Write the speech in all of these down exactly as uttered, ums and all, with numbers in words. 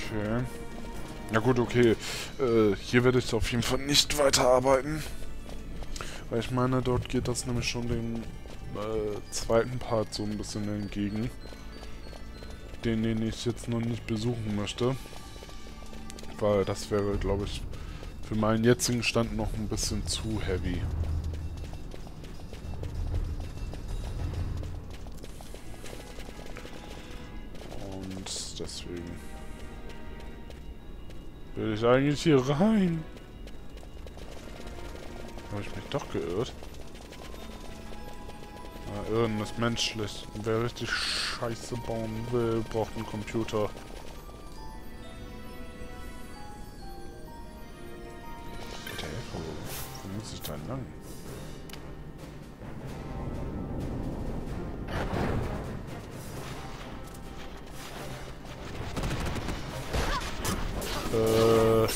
Okay. Na gut, okay. Äh, hier werde ich auf jeden Fall nicht weiterarbeiten. Weil ich meine, dort geht das nämlich schon dem äh, zweiten Part so ein bisschen entgegen. Den, den ich jetzt noch nicht besuchen möchte. Weil das wäre, glaube ich, für meinen jetzigen Stand noch ein bisschen zu heavy. Und deswegen will ich eigentlich hier rein. Habe ich mich doch geirrt? Ja, Irren ist menschlich. Wer richtig Scheiße bauen will, braucht einen Computer. Bitte, wo, wo muss ich da lang? Äh...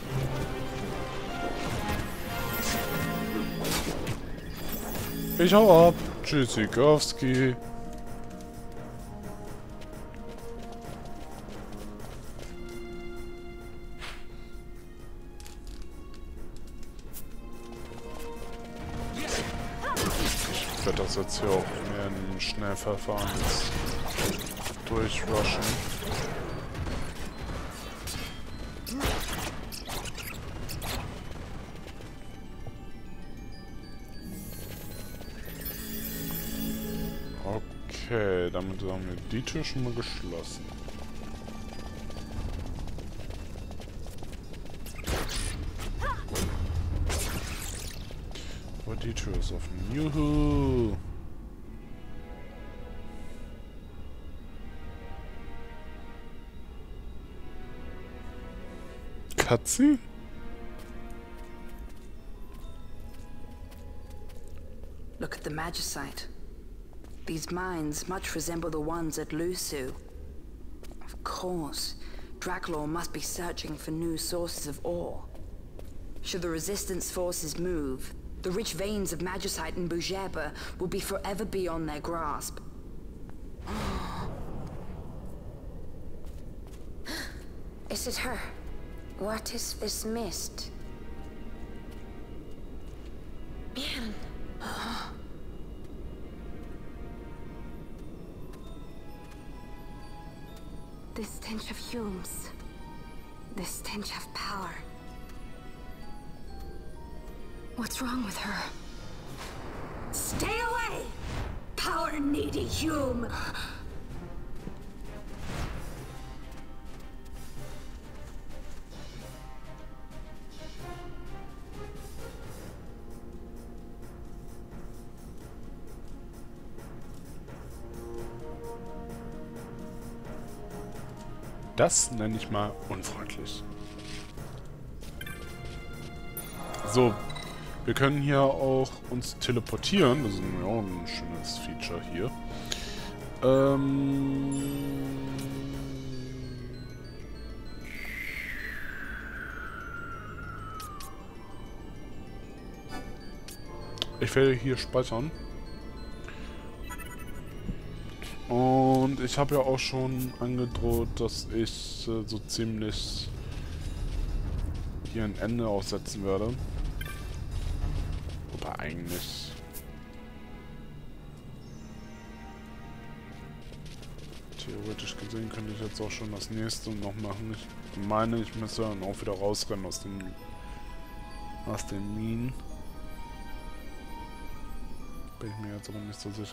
Ich hau ab. Tschüssikowski. Ich werde das jetzt hier auch mehr in Schnellverfahren jetzt durchrushen. Okay, damit haben wir die Tür schon mal geschlossen. Aber die Tür ist offen. Juhu! Cutscene? Look at the Magicite. These mines much resemble the ones at Lusu. Of course, Draculaur must be searching for new sources of ore. Should the Resistance forces move, the rich veins of Magicite in Bujeba will be forever beyond their grasp. Is it her? What is this mist? Man. The stench of fumes. The stench of power. What's wrong with her? Stay away! Power-needy Hume! Das nenne ich mal unfreundlich. So, wir können hier auch uns teleportieren. Das ist ja auch ein schönes Feature hier. Ähm... Ich werde hier speichern. Und ich habe ja auch schon angedroht, dass ich äh, so ziemlich hier ein Ende aussetzen werde. Wobei eigentlich... Theoretisch gesehen könnte ich jetzt auch schon das nächste noch machen. Ich meine, ich müsste dann auch wieder rausrennen aus dem... aus den Minen. Bin ich mir jetzt aber nicht so sicher.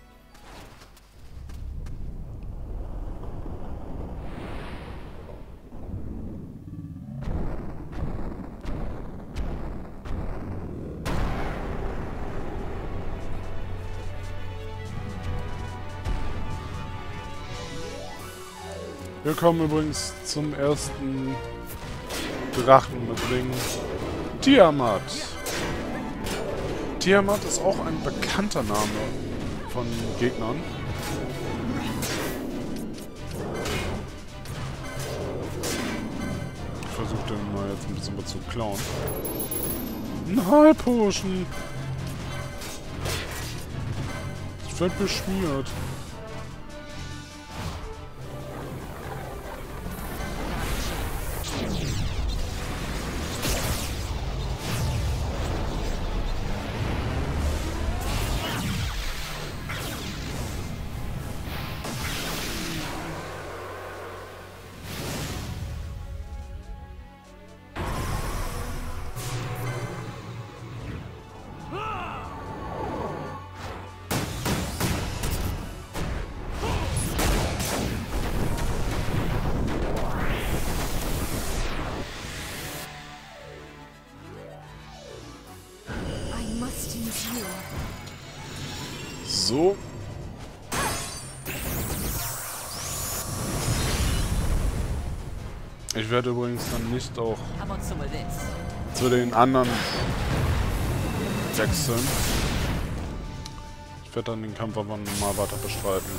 Wir kommen übrigens zum ersten Drachen mit Ring. Tiamat. Tiamat ist auch ein bekannter Name von Gegnern. Ich versuche den mal jetzt ein bisschen was zu klauen. Ein High Potion. Ich werd beschmiert. So. Ich werde übrigens dann nicht auch zu den anderen wechseln. Ich werde dann den Kampf aber normal weiter bestreiten.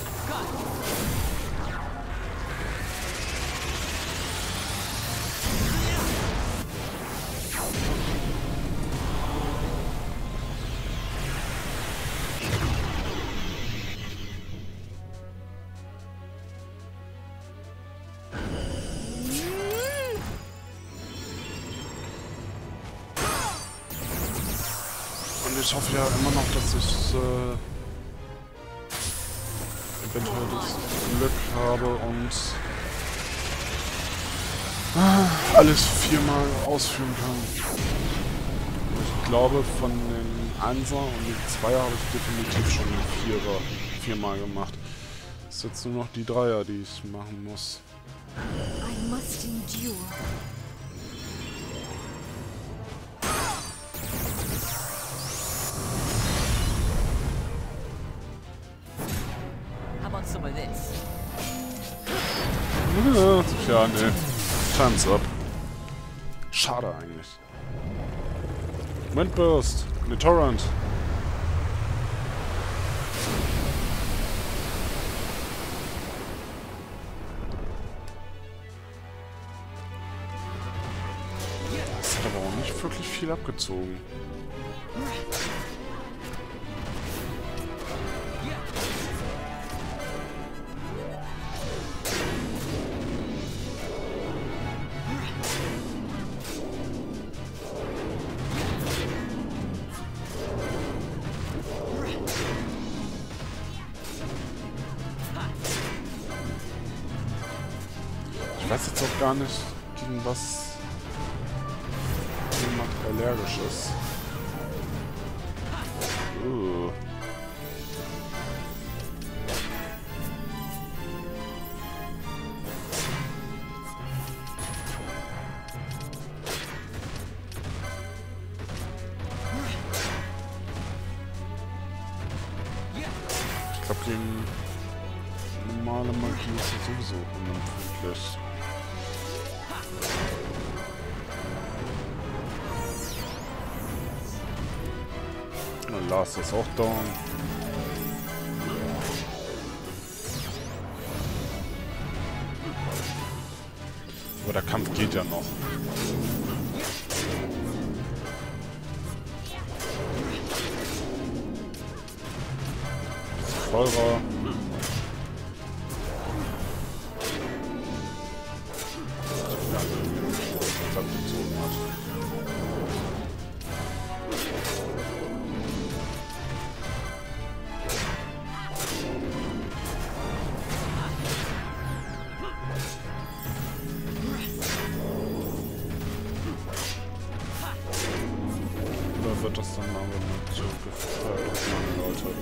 Und ich hoffe ja immer noch, dass ich äh, eventuell das Glück habe und äh, alles viermal ausführen kann. Ich glaube, von den Einser und den Zweier habe ich definitiv schon den Vierer viermal gemacht. Es ist jetzt nur noch die Dreier, die ich machen muss. I must endure. Ja, ne. Time's up. Schade eigentlich. Windburst. Ne, Torrent. Das hat aber auch nicht wirklich viel abgezogen. Ich weiß jetzt auch gar nicht, gegen was jemand allergisch ist. Uh. Ich glaube, gegen normale Magie ist er sowieso unempfindlich. Lars ist auch down. Aber der Kampf geht ja noch. Vollrer. Abgezogen hat. Oder wird das dann aber nicht so gefeiert, meine Leute?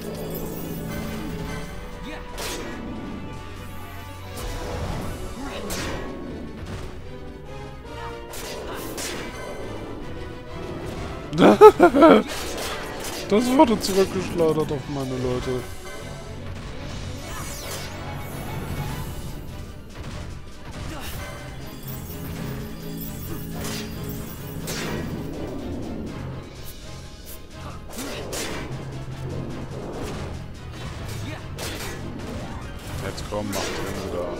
Das wurde zurückgeschleudert auf meine Leute. Jetzt komm, mach den wieder.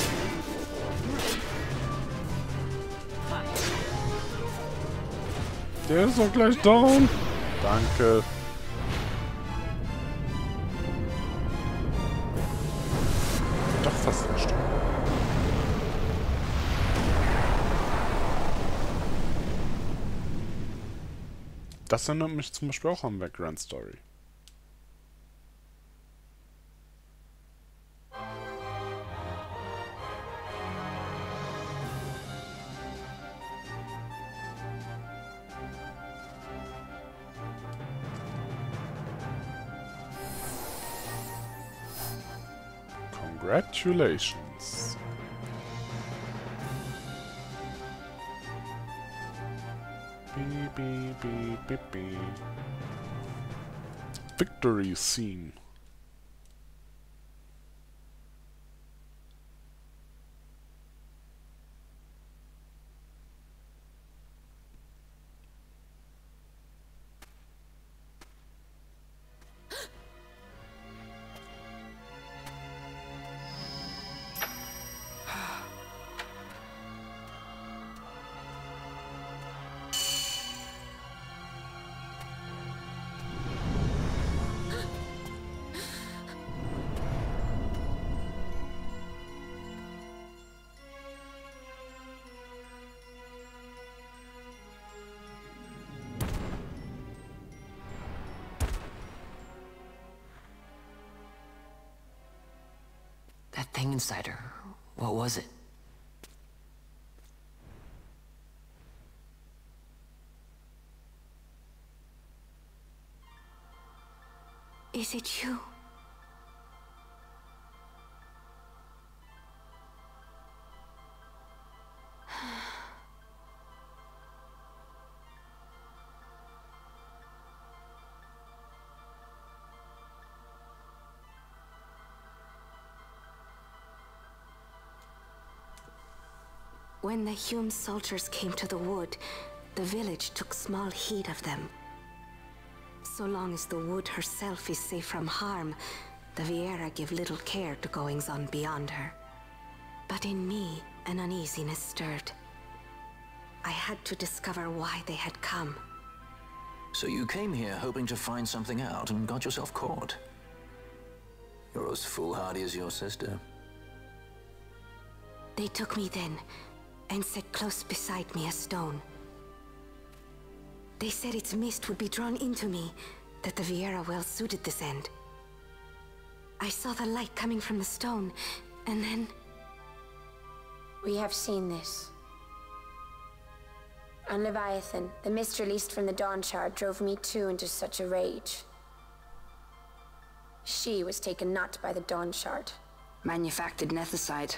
Der ist doch gleich down. Danke. Doch fast eine Stunde. Das erinnert mich zum Beispiel auch an Background Story. Congratulations. Beep, beep, beep, beep, beep. Victory scene. thing inside her. What was it? Is it you? When the Hume soldiers came to the wood, the village took small heed of them. So long as the wood herself is safe from harm, the Viera give little care to goings-on beyond her. But in me, an uneasiness stirred. I had to discover why they had come. So you came here hoping to find something out and got yourself caught. You're as foolhardy as your sister. They took me then, and set close beside me a stone. They said its mist would be drawn into me, that the Viera well suited this end. I saw the light coming from the stone, and then... We have seen this. On Leviathan, the mist released from the Dawn Shard drove me too into such a rage. She was taken not by the Dawn Shard. Manufactured nethicite.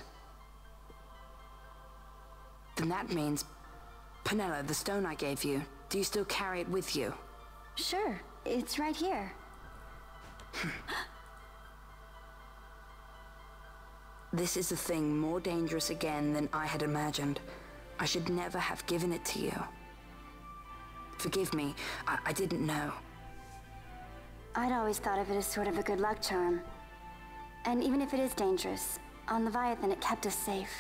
Then that means... Penelo, the stone I gave you, do you still carry it with you? Sure, it's right here. This is a thing more dangerous again than I had imagined. I should never have given it to you. Forgive me, I, I didn't know. I'd always thought of it as sort of a good luck charm. And even if it is dangerous, on Leviathan it kept us safe.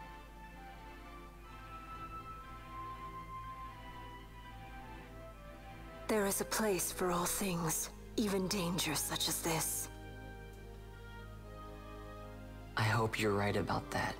There is a place for all things, even danger such as this. I hope you're right about that.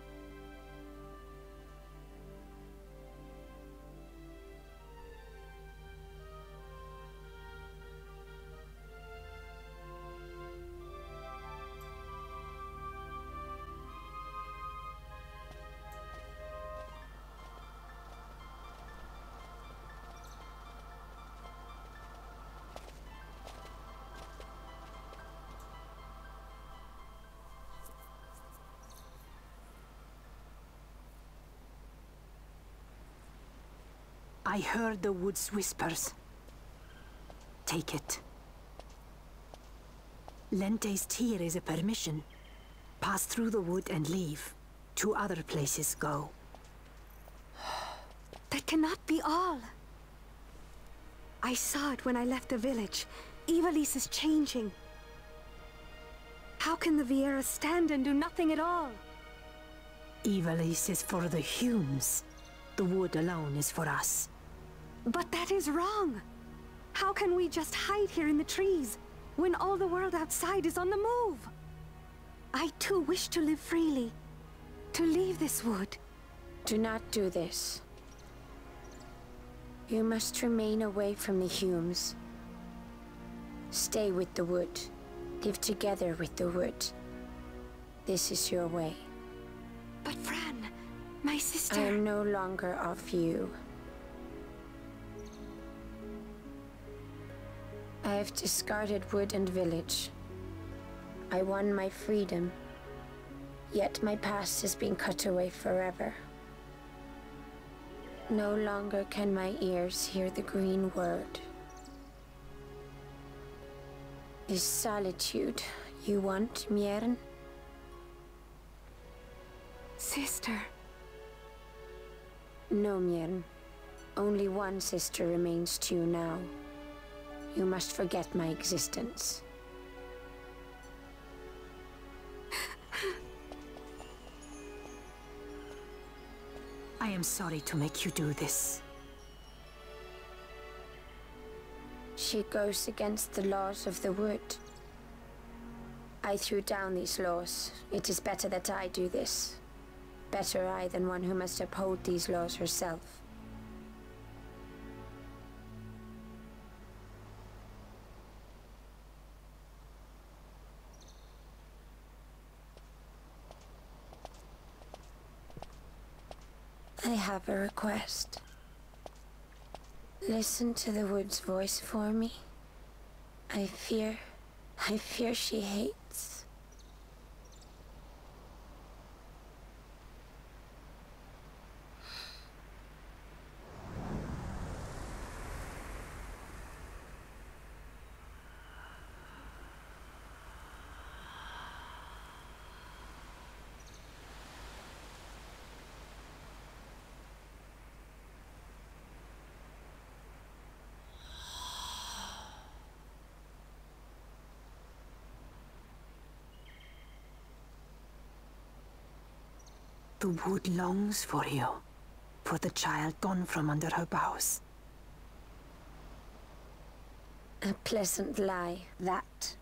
I heard the wood's whispers. Take it. Lente's tear is a permission. Pass through the wood and leave. To other places go. That cannot be all. I saw it when I left the village. Ivalice is changing. How can the Viera stand and do nothing at all? Ivalice is for the Humes. The wood alone is for us. But that is wrong. How can we just hide here in the trees when all the world outside is on the move? I too wish to live freely, to leave this wood. Do not do this. You must remain away from the Humes. Stay with the wood. Live together with the wood. This is your way. But Fran, my sister... I am no longer of you. I have discarded wood and village. I won my freedom, yet my past has been cut away forever. No longer can my ears hear the green word. This solitude you want, Mierin? Sister. No, Mierin. Only one sister remains to you now. You must forget my existence. I am sorry to make you do this. She goes against the laws of the wood. I threw down these laws. It is better that I do this. Better I than one who must uphold these laws herself. I have a request. Listen to the wood's voice for me. I fear, I fear she hates. The wood longs for you, for the child gone from under her boughs. A pleasant lie, that.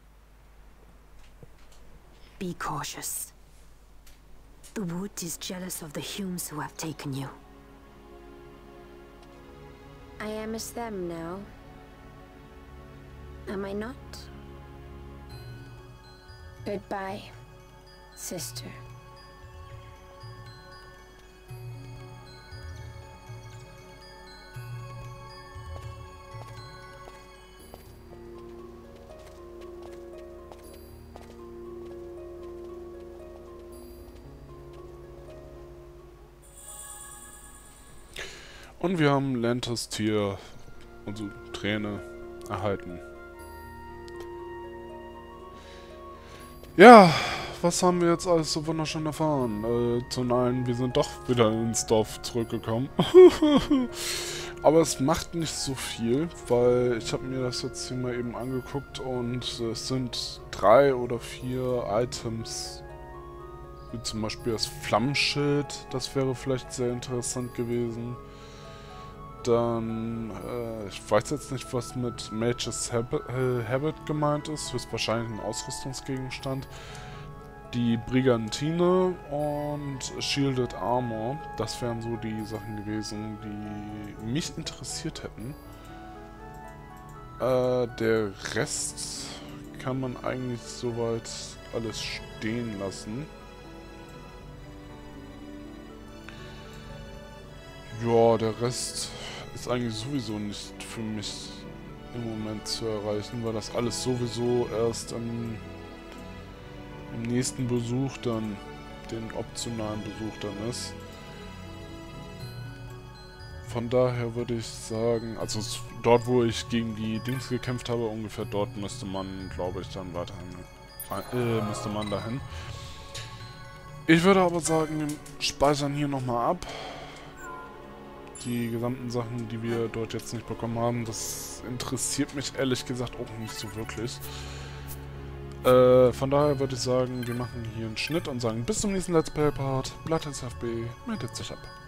Be cautious. The wood is jealous of the Humes who have taken you. I am as them now. Am I not? Goodbye, sister. Und wir haben Lantas Tier, also Träne, erhalten. Ja, was haben wir jetzt alles so wunderschön erfahren? Äh, zum einen, wir sind doch wieder ins Dorf zurückgekommen. Aber es macht nicht so viel, weil ich habe mir das jetzt hier mal eben angeguckt und es sind drei oder vier Items, wie zum Beispiel das Flammenschild, das wäre vielleicht sehr interessant gewesen. Dann, äh, ich weiß jetzt nicht, was mit Mage's Habit, äh, Habit gemeint ist. Höchstwahrscheinlich ein Ausrüstungsgegenstand. Die Brigantine und Shielded Armor. Das wären so die Sachen gewesen, die mich interessiert hätten. Äh, der Rest kann man eigentlich soweit alles stehen lassen. Ja, der Rest ist eigentlich sowieso nicht für mich im Moment zu erreichen, weil das alles sowieso erst im, im nächsten Besuch dann, den optionalen Besuch dann ist. Von daher würde ich sagen, also dort, wo ich gegen die Dings gekämpft habe, ungefähr dort müsste man, glaube ich, dann weiterhin, äh, müsste man dahin. Ich würde aber sagen, wir speichern hier nochmal ab. Die gesamten Sachen, die wir dort jetzt nicht bekommen haben, das interessiert mich ehrlich gesagt auch nicht so wirklich. Äh, von daher würde ich sagen, wir machen hier einen Schnitt und sagen bis zum nächsten Let's Play Part. Blood S F B meldet sich ab.